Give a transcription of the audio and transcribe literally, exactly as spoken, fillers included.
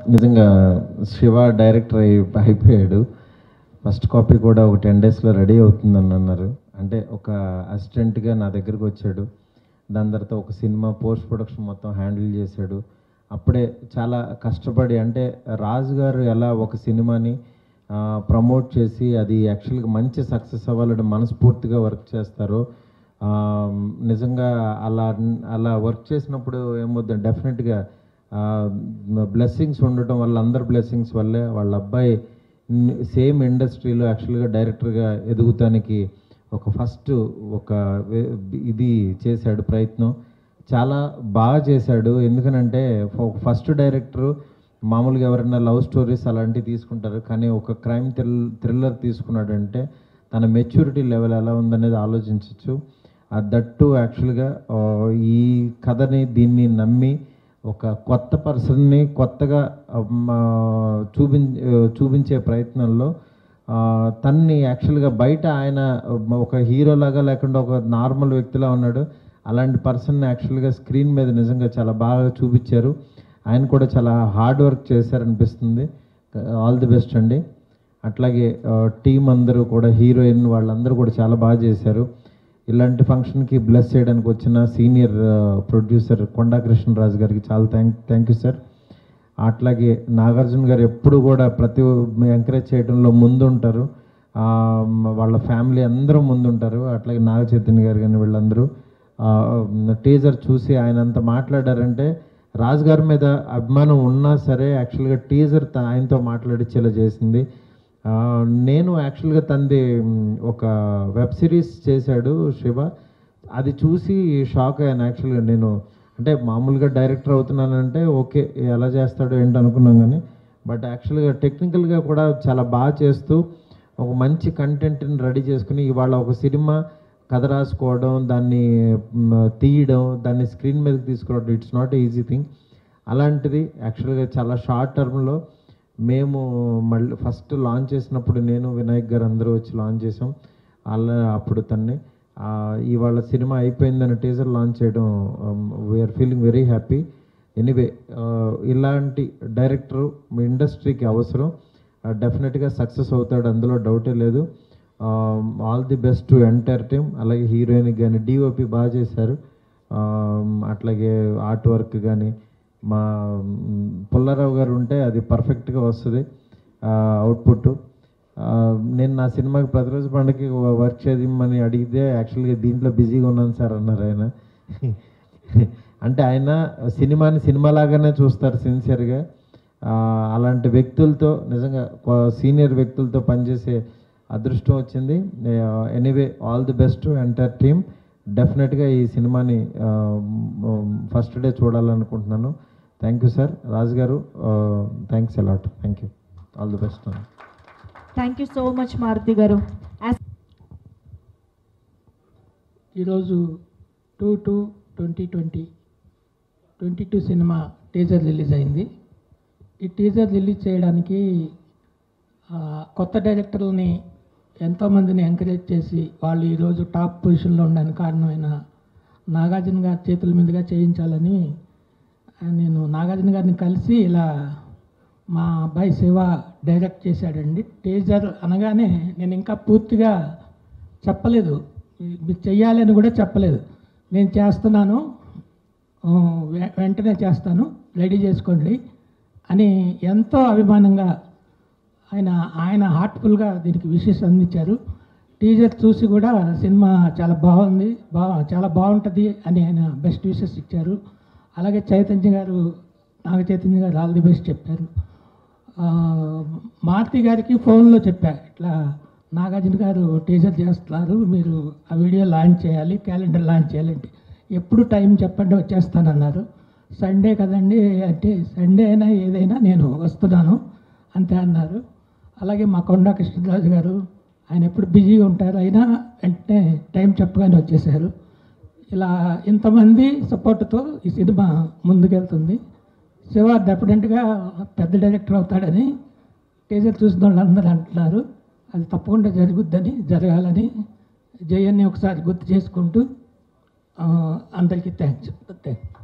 నిజంగా శివ డైరెక్టర్ అయి అయిపోయాడు. ఫస్ట్ కాపీ కూడా ఒక టెన్ డేస్లో రెడీ అవుతుందని అన్నారు. అంటే ఒక అసిస్టెంట్గా నా దగ్గరికి వచ్చాడు. దాని తర్వాత ఒక సినిమా పోస్ట్ ప్రొడక్షన్ మొత్తం హ్యాండిల్ చేశాడు. అప్పుడే చాలా కష్టపడి, అంటే రాజు గారు ఎలా ఒక సినిమాని ప్రమోట్ చేసి అది యాక్చువల్గా మంచి సక్సెస్ అవ్వాలని మనస్ఫూర్తిగా వర్క్ చేస్తారో, నిజంగా అలా అలా వర్క్ చేసినప్పుడు ఏమవుతుంది, డెఫినెట్గా బ్లెస్సింగ్స్ ఉండటం వల్ల, అందరి బ్లెస్సింగ్స్ వల్లే వాళ్ళ అబ్బాయి సేమ్ ఇండస్ట్రీలో యాక్చువల్గా డైరెక్టర్గా ఎదుగుతానికి ఒక ఫస్ట్ ఒక ఇది చేశాడు ప్రయత్నం. చాలా బాగా చేశాడు. ఎందుకనంటే ఫస్ట్ డైరెక్టరు మామూలుగా ఎవరైనా లవ్ స్టోరీస్ అలాంటివి తీసుకుంటారు, కానీ ఒక క్రైమ్ థ్రిల్ థ్రిల్లర్ తీసుకున్నాడంటే తన మెచ్యూరిటీ లెవెల్ ఎలా ఉందనేది ఆలోచించవచ్చు. దట్టు యాక్చువల్గా ఈ కథని దీన్ని నమ్మి ఒక కొత్త పర్సన్ని కొత్తగా చూపి చూపించే ప్రయత్నంలో తన్ని యాక్చువల్గా బయట ఆయన ఒక హీరోలాగా లేకుండా ఒక నార్మల్ వ్యక్తిలా ఉన్నాడు. అలాంటి పర్సన్ని యాక్చువల్గా స్క్రీన్ మీద నిజంగా చాలా బాగా చూపించారు. ఆయన కూడా చాలా హార్డ్ వర్క్ చేశారనిపిస్తుంది. ఆల్ ది బెస్ట్ అండి. అట్లాగే టీం అందరూ కూడా, హీరోయిన్ వాళ్ళందరూ కూడా చాలా బాగా చేశారు. ఇలాంటి ఫంక్షన్కి బ్లెస్ చేయడానికి వచ్చిన సీనియర్ ప్రొడ్యూసర్ కొండా కృష్ణరాజు గారికి చాలా థ్యాంక్ థ్యాంక్ యూ సార్. అట్లాగే నాగార్జున గారు ఎప్పుడు కూడా ప్రతి ఎంకరేజ్ చేయడంలో ముందుంటారు. వాళ్ళ ఫ్యామిలీ అందరూ ముందుంటారు. అట్లాగే నాగ చైతన్య గారు కానీ వీళ్ళందరూ టీజర్ చూసి ఆయన అంత మాట్లాడారంటే రాజు గారి మీద అభిమానం ఉన్నా సరే యాక్చువల్గా టీజర్ ఆయనతో మాట్లాడించేలా చేసింది. నేను యాక్చువల్గా తనది ఒక వెబ్ సిరీస్ చేశాడు శివ, అది చూసి షాక్ అయ్యాను. యాక్చువల్గా నేను అంటే మామూలుగా డైరెక్టర్ అవుతున్నానంటే ఓకే ఎలా చేస్తాడో ఏంటి అనుకున్నాం, కానీ బట్ యాక్చువల్గా టెక్నికల్గా కూడా చాలా బాగా చేస్తూ ఒక మంచి కంటెంట్ని రెడీ చేసుకుని ఇవాళ ఒక సినిమా కథ రాసుకోవడం, దాన్ని తీయడం, దాన్ని స్క్రీన్ మీదకి తీసుకురావడం, ఇట్స్ నాట్ ఈజీ థింగ్. అలాంటిది యాక్చువల్గా చాలా షార్ట్ టర్మ్లో మేము మళ్ళీ ఫస్ట్ లాంచ్ చేసినప్పుడు నేను వినాయక్ గారు అందరూ వచ్చి లాంచ్ చేసాం. అలా అప్పుడు తన్ని ఇవాళ సినిమా అయిపోయిందని టీజర్ లాంచ్ చేయడం we are feeling very happy. Anyway ఇలాంటి డైరెక్టరు మీ ఇండస్ట్రీకి అవసరం. డెఫినెట్గా సక్సెస్ అవుతాడు, అందులో డౌటే లేదు. All the best to entire team. అలాగే హీరోయిన్కి కానీ డిఓపి బాగా చేశారు. అట్లాగే ఆర్ట్ వర్క్ కానీ మా పుల్లారావు గారు ఉంటే అది పర్ఫెక్ట్గా వస్తుంది అవుట్పుట్. నేను నా సినిమాకి ప్రతిరోజు పండుగకి వర్క్ చేయమని అడిగితే యాక్చువల్గా దీంట్లో బిజీగా ఉన్నాను సార్ అన్నారు ఆయన. అంటే ఆయన సినిమాని సినిమాలాగానే చూస్తారు సిన్సియర్గా. అలాంటి వ్యక్తులతో నిజంగా సీనియర్ వ్యక్తులతో పనిచేసే అదృష్టం వచ్చింది. Anyway all the best entire team. డెఫినెట్గా ఈ సినిమాని ఫస్ట్ డే చూడాలనుకుంటున్నాను. Thank you sir. రాజు గారు thanks a lot. Thank you. All the best. Thank you so much Maruti గారు. ఈరోజు two two twenty twenty twenty two cinema teaser release అయింది. ఈ teaser release చేయడానికి కొత్త డైరెక్టర్లని ఎంతోమందిని ఎంకరేజ్ చేసి వాళ్ళు ఈరోజు టాప్ పొజిషన్లో ఉండడానికి కారణమైన నాగార్జున గారి చేతుల మీదుగా చేయించాలని నేను నాగార్జున గారిని కలిసి ఇలా మా అబ్బాయి శివ డైరెక్ట్ చేశాడండి. టీజర్ అనగానే నేను ఇంకా పూర్తిగా చెప్పలేదు, మీరు చెయ్యాలని కూడా చెప్పలేదు. నేను చేస్తున్నాను, వెంటనే చేస్తాను, రెడీ చేసుకోండి అని ఎంతో అభిమానంగా ఆయన ఆయన హార్ట్ఫుల్గా దీనికి విషెస్ అందించారు. టీజర్ చూసి కూడా సినిమా చాలా బాగుంది, బా చాలా బాగుంటుంది అని ఆయన బెస్ట్ విషెస్ ఇచ్చారు. అలాగే చైతన్య గారు, నాగ చైతన్య గారు ఆల్ ది బెస్ట్ చెప్పారు. మారుతి గారికి ఫోన్లో చెప్పా, ఇట్లా నాగార్జున గారు టీజర్ చేస్తున్నారు, మీరు ఆ వీడియో లాంచ్ చేయాలి, క్యాలెండర్ లాంచ్ చేయాలంటే ఎప్పుడు టైం చెప్పండి వచ్చేస్తానన్నారు. సండే కదండి అంటే సండే అయినా ఏదైనా నేను వస్తున్నాను అంతే అన్నారు. అలాగే మా కొండా కృష్ణరాజు గారు, ఆయన ఎప్పుడు బిజీగా ఉంటారు, అయినా వెంటనే టైం చెప్పగానే వచ్చేసారు. ఇలా ఇంతమంది సపోర్టుతో ఈ సినిమా ముందుకెళ్తుంది. శివ డెఫినెట్గా పెద్ద డైరెక్టర్ అవుతాడని టీజర్ చూసిన వాళ్ళందరూ అంటున్నారు. అది తప్పకుండా జరుగుద్దని, జరగాలని జయన్ని ఒకసారి గుర్తు చేసుకుంటూ అందరికీ థ్యాంక్స్. థ్యాంక్